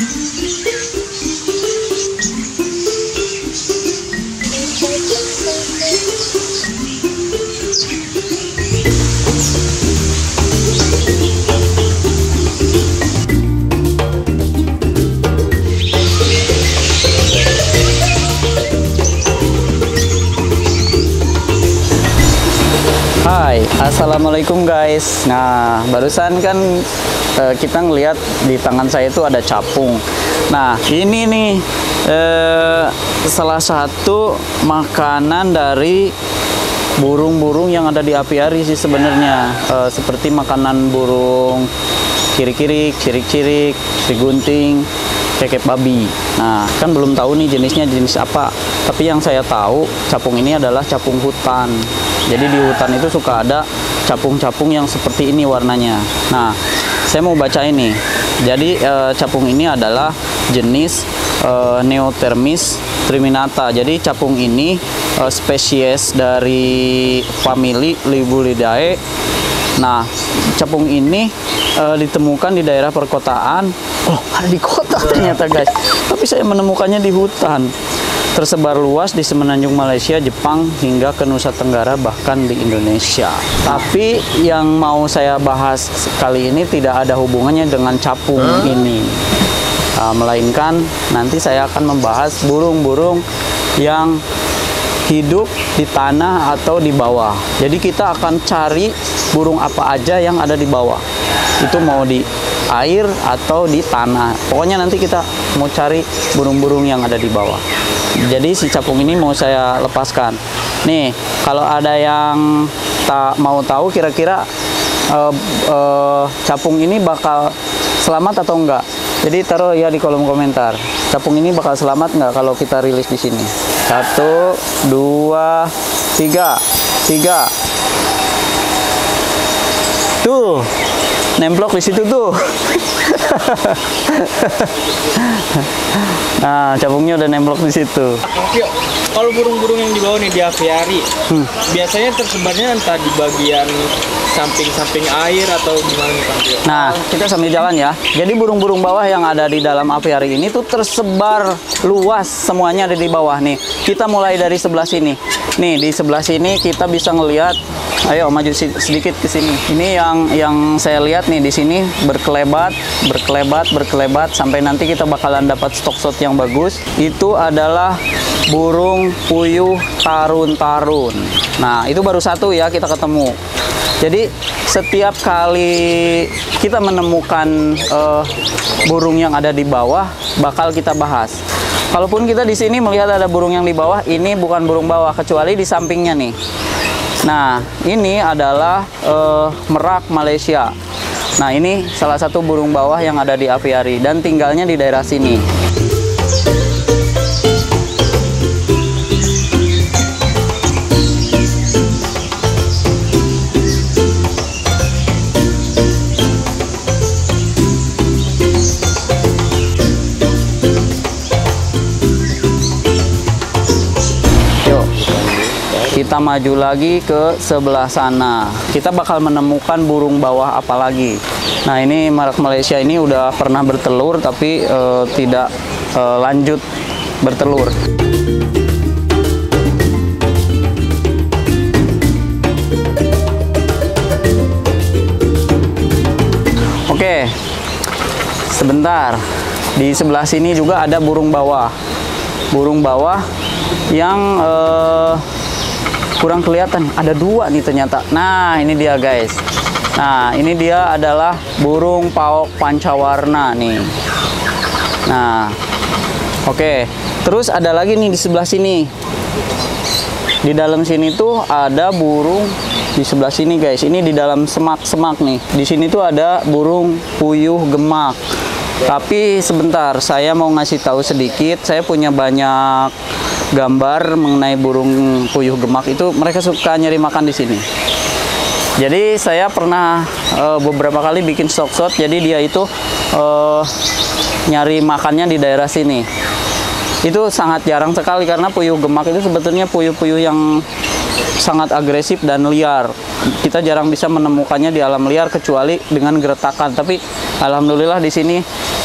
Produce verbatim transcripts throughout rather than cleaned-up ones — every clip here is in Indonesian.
Hai, assalamualaikum guys. Nah, barusan kan eh, kita ngelihat di tangan saya itu ada capung. Nah, ini nih eh, salah satu makanan dari burung-burung yang ada di apiari sih sebenarnya. Eh, seperti makanan burung kiri-kirik, cirik-cirik, cigunting, kekep babi. Nah, kan belum tahu nih jenisnya jenis apa. Tapi yang saya tahu, capung ini adalah capung hutan. Jadi di hutan itu suka ada capung-capung yang seperti ini warnanya. Nah, saya mau baca ini. Jadi e, capung ini adalah jenis e, Neothermis triminata. Jadi capung ini e, spesies dari famili Libulidae. Nah, capung ini e, ditemukan di daerah perkotaan. Oh, ada di kota ternyata guys. Tapi saya menemukannya di hutan. Tersebar luas di semenanjung Malaysia, Jepang, hingga ke Nusa Tenggara, bahkan di Indonesia. Tapi yang mau saya bahas kali ini tidak ada hubungannya dengan capung huh? ini. Uh, melainkan nanti saya akan membahas burung-burung yang hidup di tanah atau di bawah. Jadi kita akan cari burung apa aja yang ada di bawah. Itu mau di air atau di tanah. Pokoknya nanti kita mau cari burung-burung yang ada di bawah. Jadi si capung ini mau saya lepaskan. Nih, kalau ada yang tak mau tahu kira-kira uh, uh, capung ini bakal selamat atau enggak, jadi taruh ya di kolom komentar. Capung ini bakal selamat nggak kalau kita rilis di sini? Satu, dua, tiga, tiga. Tuh, nemplok di situ tuh. Nah, capungnya udah nemplok di situ. Yuk, kalau burung-burung yang dibawa nih di aviari, hmm. biasanya tersebarnya entah di bagian samping-samping air atau gimana nih Pak? Nah, kita sambil jalan ya. Jadi burung-burung bawah yang ada di dalam aviari ini tuh tersebar luas, semuanya ada di bawah nih. Kita mulai dari sebelah sini. Nih, di sebelah sini kita bisa ngelihat. Ayo maju sedikit ke sini. Ini yang yang saya lihat nih di sini berkelebat, berkelebat, berkelebat sampai nanti kita bakalan dapat stok shot yang bagus. Itu adalah burung puyuh tarun-tarun. Nah, itu baru satu ya kita ketemu. Jadi setiap kali kita menemukan uh, burung yang ada di bawah, bakal kita bahas. Kalaupun kita di sini melihat ada burung yang di bawah, ini bukan burung bawah kecuali di sampingnya nih. Nah, ini adalah uh, merak Malaysia. Nah, ini salah satu burung bawah yang ada di aviari dan tinggalnya di daerah sini. Kita maju lagi ke sebelah sana. Kita bakal menemukan burung bawah apa lagi. Nah, ini merak Malaysia ini udah pernah bertelur tapi e, tidak e, lanjut bertelur. Oke, sebentar. Di sebelah sini juga ada burung bawah. Burung bawah yang e, kurang kelihatan, ada dua nih ternyata. Nah, ini dia guys. Nah, ini dia adalah burung pauk pancawarna nih. Nah, oke. Okay. Terus ada lagi nih di sebelah sini. Di dalam sini tuh ada burung di sebelah sini guys. Ini di dalam semak-semak nih. Di sini tuh ada burung puyuh gemak. Tapi sebentar, saya mau ngasih tahu sedikit. Saya punya banyak gambar mengenai burung puyuh gemak itu. Mereka suka nyari makan di sini. Jadi saya pernah e, beberapa kali bikin stock shot. Jadi dia itu e, nyari makannya di daerah sini. Itu sangat jarang sekali karena puyuh gemak itu sebetulnya puyuh-puyuh yang sangat agresif dan liar. Kita jarang bisa menemukannya di alam liar kecuali dengan geretakan. Tapi alhamdulillah di sini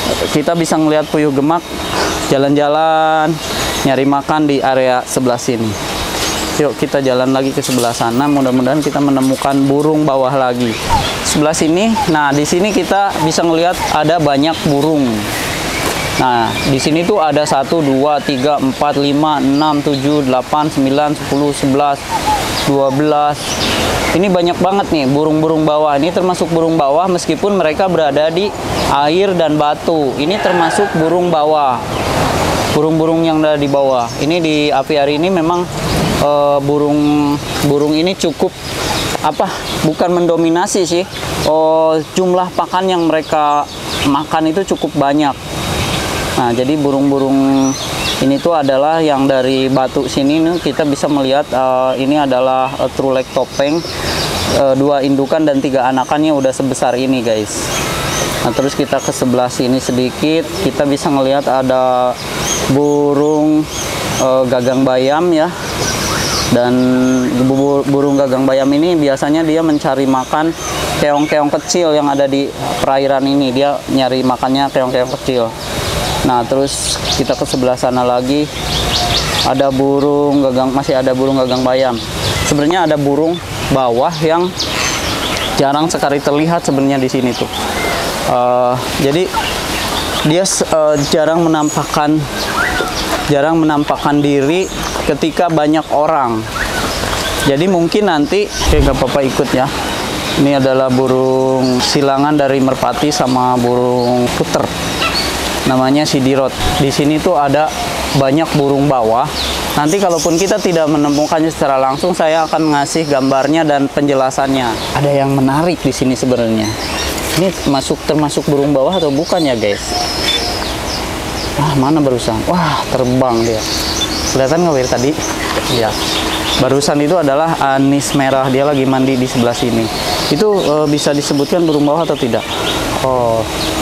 kita bisa ngelihat puyuh gemak jalan-jalan nyari makan di area sebelah sini. Yuk kita jalan lagi ke sebelah sana, mudah-mudahan kita menemukan burung bawah lagi. Sebelah sini, nah di sini kita bisa ngelihat ada banyak burung. Nah, di sini tuh ada satu, dua, tiga, empat, lima, enam, tujuh, delapan, sembilan, sepuluh, sebelas, dua belas. Ini banyak banget nih burung-burung bawah. Ini termasuk burung bawah meskipun mereka berada di air dan batu. Ini termasuk burung bawah. Burung-burung yang ada di bawah. Ini di aviari ini memang uh, burung burung ini cukup apa? Bukan mendominasi sih. Oh, jumlah pakan yang mereka makan itu cukup banyak. Nah, jadi burung-burung ini tuh adalah yang dari batu sini nih kita bisa melihat uh, ini adalah uh, trulek topeng, uh, dua indukan dan tiga anakannya udah sebesar ini guys. Nah, terus kita ke sebelah sini sedikit, kita bisa melihat ada burung uh, gagang bayam ya. Dan burung gagang bayam ini biasanya dia mencari makan keong-keong kecil yang ada di perairan ini. Dia nyari makannya keong-keong kecil. Nah, terus kita ke sebelah sana lagi, ada burung gagang, masih ada burung gagang bayam. Sebenarnya ada burung bawah yang jarang sekali terlihat sebenarnya di sini tuh. Uh, jadi dia uh, jarang menampakkan jarang menampakkan diri ketika banyak orang. Jadi mungkin nanti, oke gak apa-apa ikut ya. Ini adalah burung silangan dari merpati sama burung puter. Namanya sidirot. Di sini tuh ada banyak burung bawah. Nanti kalaupun kita tidak menemukannya secara langsung, saya akan ngasih gambarnya dan penjelasannya. Ada yang menarik di sini sebenarnya. Ini masuk termasuk burung bawah atau bukan ya guys? Ah, mana barusan? Wah, terbang dia. Kelihatan nggak Wir tadi? Iya. Barusan itu adalah anis merah. Dia lagi mandi di sebelah sini. Itu e, bisa disebutkan burung bawah atau tidak? Oh,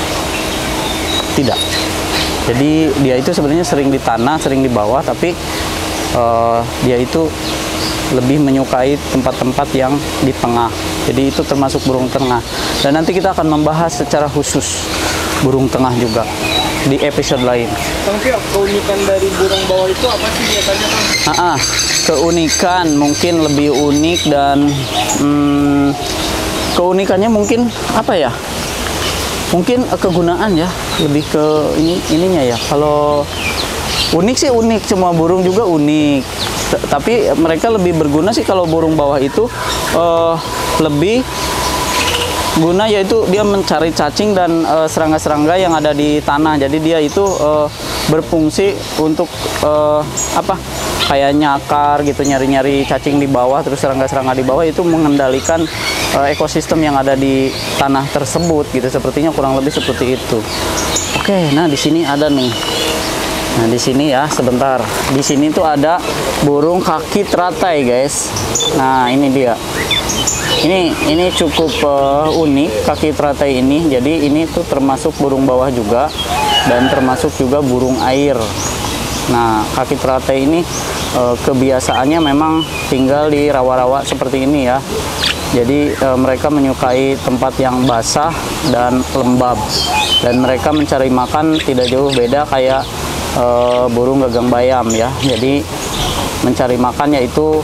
tidak. Jadi dia itu sebenarnya sering di tanah, sering di bawah, tapi e, dia itu lebih menyukai tempat-tempat yang di tengah. Jadi itu termasuk burung tengah. Dan nanti kita akan membahas secara khusus burung tengah juga di episode lain. Kang Pio, keunikan dari burung bawah itu apa sih biasanya, Kang? Ah, ah, keunikan mungkin lebih unik dan hmm, keunikannya mungkin apa ya? Mungkin eh, kegunaan ya, lebih ke ini ininya ya. Kalau unik sih unik, semua burung juga unik. T Tapi mereka lebih berguna sih kalau burung bawah itu uh, lebih guna, yaitu dia mencari cacing dan serangga-serangga uh, yang ada di tanah. Jadi dia itu uh, berfungsi untuk uh, apa? Kayak nyakar gitu, nyari-nyari cacing di bawah, terus serangga-serangga di bawah itu mengendalikan uh, ekosistem yang ada di tanah tersebut gitu. Sepertinya kurang lebih seperti itu. Oke, nah di sini ada nih. Nah di sini ya, sebentar. Di sini tuh ada burung kaki teratai guys. Nah ini dia. Ini ini cukup uh, unik kaki teratai ini. Jadi ini tuh termasuk burung bawah juga dan termasuk juga burung air. Nah kaki teratai ini uh, kebiasaannya memang tinggal di rawa-rawa seperti ini ya. Jadi e, mereka menyukai tempat yang basah dan lembab, dan mereka mencari makan tidak jauh beda kayak e, burung gagang bayam ya. Jadi mencari makan yaitu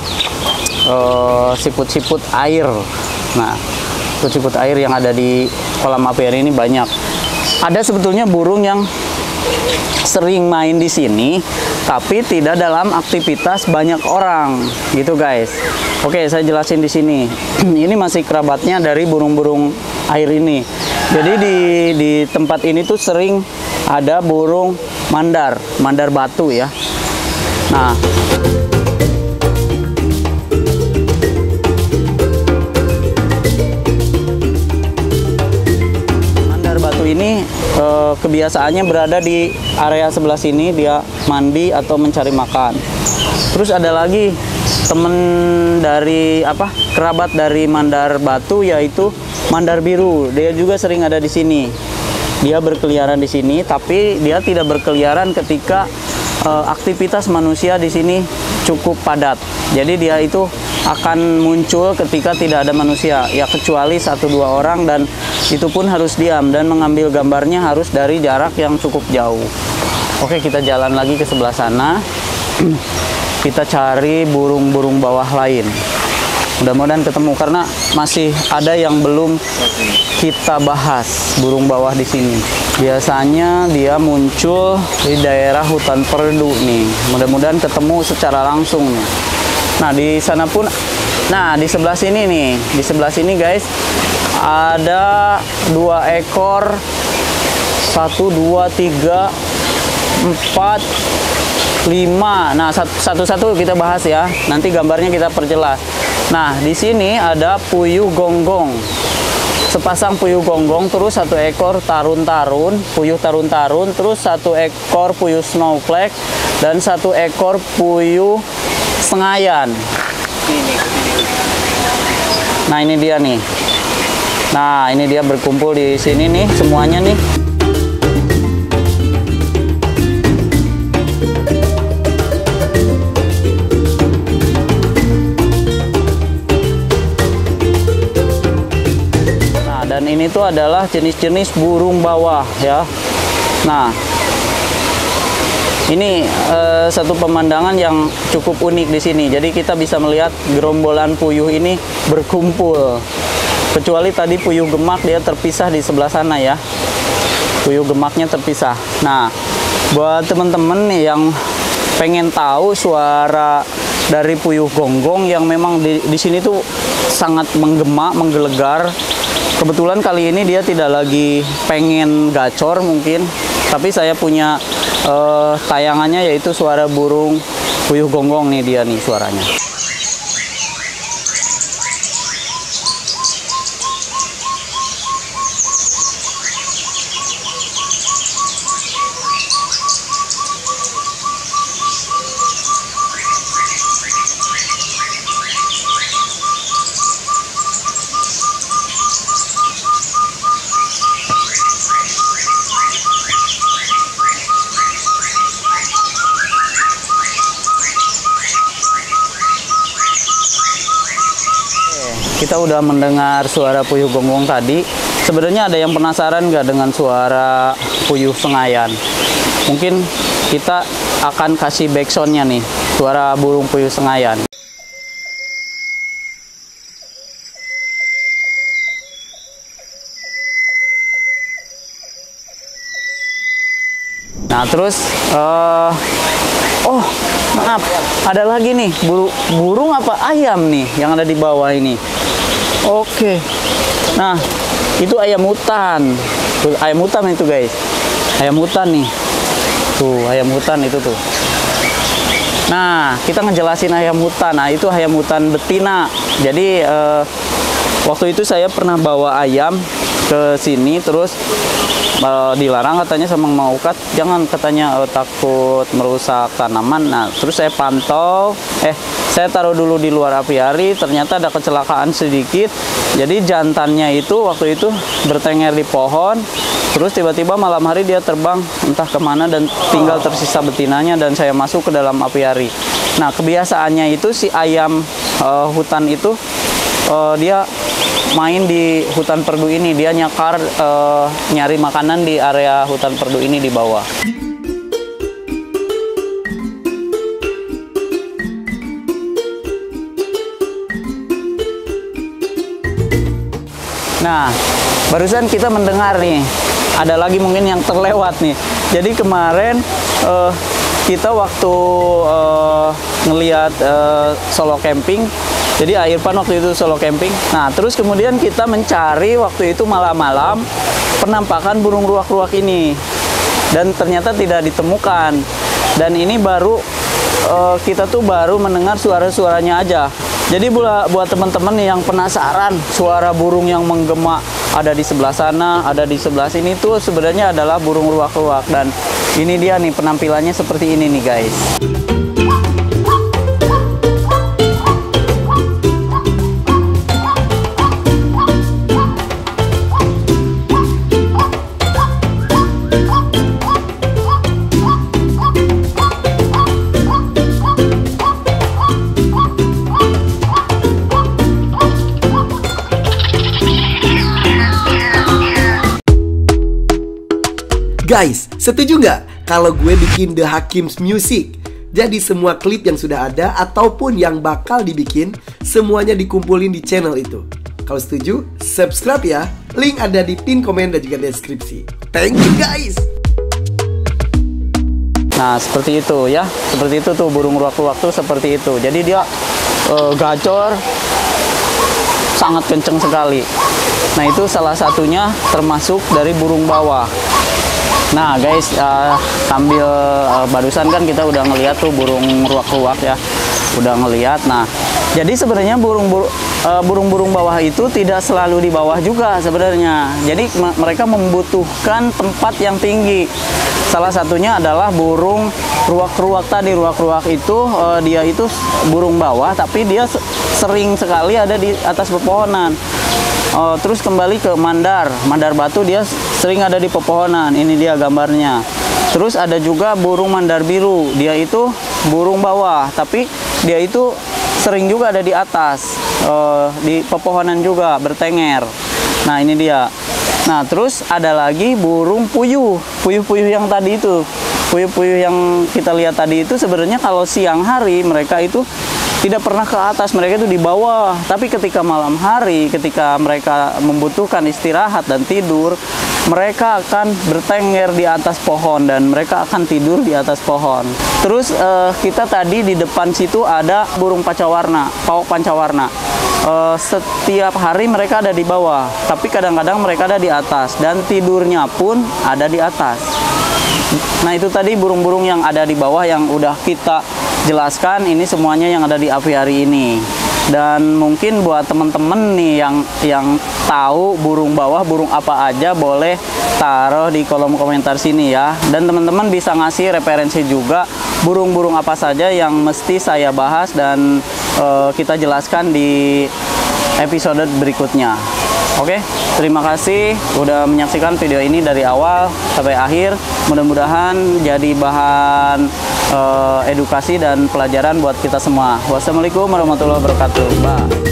siput-siput air. Nah, siput-siput air yang ada di kolam apiari ini banyak. Ada sebetulnya burung yang sering main di sini, tapi tidak dalam aktivitas banyak orang, gitu guys. Oke, saya jelasin di sini. Ini masih kerabatnya dari burung-burung air ini. Jadi di di tempat ini tuh sering ada burung mandar, mandar batu ya. Nah, ini e, kebiasaannya berada di area sebelah sini, dia mandi atau mencari makan. Terus ada lagi temen dari apa kerabat dari mandar batu, yaitu mandar biru. Dia juga sering ada di sini. Dia berkeliaran di sini, tapi dia tidak berkeliaran ketika e, aktivitas manusia di sini cukup padat. Jadi dia itu akan muncul ketika tidak ada manusia, ya kecuali satu dua orang, dan itu pun harus diam, dan mengambil gambarnya harus dari jarak yang cukup jauh. Oke, kita jalan lagi ke sebelah sana. Kita cari burung-burung bawah lain. Mudah-mudahan ketemu, karena masih ada yang belum kita bahas burung bawah di sini. Biasanya dia muncul di daerah hutan perdu nih. Mudah-mudahan ketemu secara langsung nih. Nah, di sana pun, nah di sebelah sini nih, di sebelah sini guys, ada dua ekor, satu, dua, tiga, empat, lima. Nah, satu-satu kita bahas ya. Nanti gambarnya kita perjelas. Nah, di sini ada puyuh gonggong. Sepasang puyuh gonggong, terus satu ekor tarun-tarun, puyuh tarun-tarun, terus satu ekor puyuh snowflake, dan satu ekor puyuh sengayan. Nah, ini dia nih. Nah, ini dia berkumpul di sini nih, semuanya nih. Dan ini tuh adalah jenis-jenis burung bawah ya. Nah, ini eh, satu pemandangan yang cukup unik di sini. Jadi kita bisa melihat gerombolan puyuh ini berkumpul. Kecuali tadi puyuh gemak, dia terpisah di sebelah sana ya. Puyuh gemaknya terpisah. Nah, buat teman-teman nih yang pengen tahu suara dari puyuh gonggong yang memang di, di sini tuh sangat menggema, menggelegar. Kebetulan kali ini dia tidak lagi pengen gacor mungkin, tapi saya punya uh, tayangannya, yaitu suara burung puyuh gonggong nih, dia nih suaranya. Kita udah mendengar suara puyuh gonggong tadi. Sebenarnya ada yang penasaran nggak dengan suara puyuh sengayan? Mungkin kita akan kasih backsoundnya nih, suara burung puyuh sengayan. Nah, terus uh, oh maaf, ada lagi nih buru, burung apa ayam nih yang ada di bawah ini. Oke, nah itu ayam hutan. Tuh, ayam hutan itu guys, ayam hutan nih. Tuh ayam hutan itu tuh. Nah, kita ngejelasin ayam hutan. Nah, itu ayam hutan betina. Jadi eh, waktu itu saya pernah bawa ayam ke sini, terus uh, dilarang katanya sama Mang Ukat, jangan katanya uh, takut merusak tanaman. Nah, terus saya pantau, eh saya taruh dulu di luar apiari, ternyata ada kecelakaan sedikit. Jadi jantannya itu waktu itu bertengger di pohon, terus tiba-tiba malam hari dia terbang entah kemana dan tinggal tersisa betinanya, dan saya masuk ke dalam apiari. Nah, kebiasaannya itu si ayam uh, hutan itu uh, dia main di hutan perdu ini, dia nyakar uh, nyari makanan di area hutan perdu ini di bawah. Nah, barusan kita mendengar nih, ada lagi mungkin yang terlewat nih. Jadi kemarin uh, kita waktu uh, ngelihat uh, solo camping, jadi Irfan waktu itu solo camping. Nah, terus kemudian kita mencari waktu itu malam-malam penampakan burung ruak-ruak ini, dan ternyata tidak ditemukan. Dan ini baru uh, kita tuh baru mendengar suara-suaranya aja. Jadi buat, buat teman-teman yang penasaran suara burung yang menggema ada di sebelah sana, ada di sebelah sini, tuh sebenarnya adalah burung ruak-ruak. Dan ini dia nih penampilannya seperti ini nih guys. Guys, setuju nggak kalau gue bikin The Hakims Music? Jadi semua klip yang sudah ada ataupun yang bakal dibikin, semuanya dikumpulin di channel itu. Kalau setuju, subscribe ya. Link ada di pin komen dan juga deskripsi. Thank you guys. Nah seperti itu ya, seperti itu tuh burung ruak-ruak tuh seperti itu. Jadi dia uh, gacor sangat kenceng sekali. Nah itu salah satunya termasuk dari burung bawah. Nah guys, uh, sambil uh, barusan kan kita udah ngeliat tuh burung ruak-ruak ya, udah ngeliat. Nah jadi sebenarnya burung burung uh, burung-burung bawah itu tidak selalu di bawah juga sebenarnya. Jadi mereka membutuhkan tempat yang tinggi. Salah satunya adalah burung ruak-ruak tadi. Ruak-ruak itu uh, dia itu burung bawah, tapi dia sering sekali ada di atas pepohonan. Oh, terus kembali ke mandar, mandar batu, dia sering ada di pepohonan. Ini dia gambarnya. Terus ada juga burung mandar biru, dia itu burung bawah, tapi dia itu sering juga ada di atas, uh, di pepohonan juga bertenger. Nah ini dia. Nah terus ada lagi burung puyuh, puyuh-puyuh yang tadi itu, puyuh-puyuh yang kita lihat tadi itu sebenarnya kalau siang hari mereka itu tidak pernah ke atas, mereka itu di bawah. Tapi ketika malam hari, ketika mereka membutuhkan istirahat dan tidur, mereka akan bertengger di atas pohon dan mereka akan tidur di atas pohon. Terus eh, kita tadi di depan situ ada burung pancawarna, pawok pancawarna. Eh, setiap hari mereka ada di bawah, tapi kadang-kadang mereka ada di atas dan tidurnya pun ada di atas. Nah itu tadi burung-burung yang ada di bawah yang udah kita jelaskan, ini semuanya yang ada di aviari ini. Dan mungkin buat temen-temen nih yang yang tahu burung bawah burung apa aja, boleh taruh di kolom komentar sini ya. Dan teman-teman bisa ngasih referensi juga burung-burung apa saja yang mesti saya bahas dan uh, kita jelaskan di episode berikutnya. Oke, terima kasih udah menyaksikan video ini dari awal sampai akhir. Mudah-mudahan jadi bahan uh, edukasi dan pelajaran buat kita semua. Wassalamualaikum warahmatullahi wabarakatuh. Bye.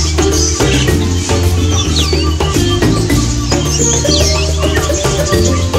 We'll be right back.